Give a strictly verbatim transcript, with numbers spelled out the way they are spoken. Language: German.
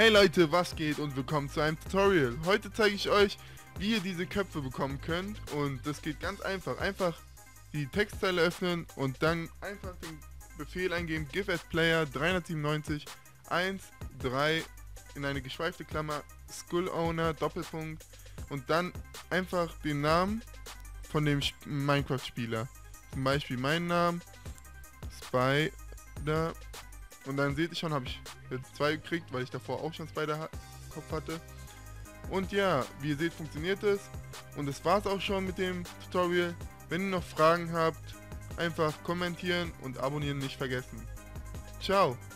Hey Leute, was geht und willkommen zu einem Tutorial. Heute zeige ich euch, wie ihr diese Köpfe bekommen könnt, und das geht ganz einfach. Einfach die Textzeile öffnen und dann einfach den Befehl eingeben, give as player dreihundertsiebenundneunzig eins drei in eine geschweifte Klammer Skull Owner Doppelpunkt und dann einfach den Namen von dem Minecraft-Spieler. Zum Beispiel meinen Namen, Spider, und dann seht ihr schon, habe ich jetzt zwei gekriegt, weil ich davor auch schon Spider-Kopf hatte. Und ja, wie ihr seht, funktioniert es. Und das war's auch schon mit dem Tutorial. Wenn ihr noch Fragen habt, einfach kommentieren und abonnieren nicht vergessen. Ciao!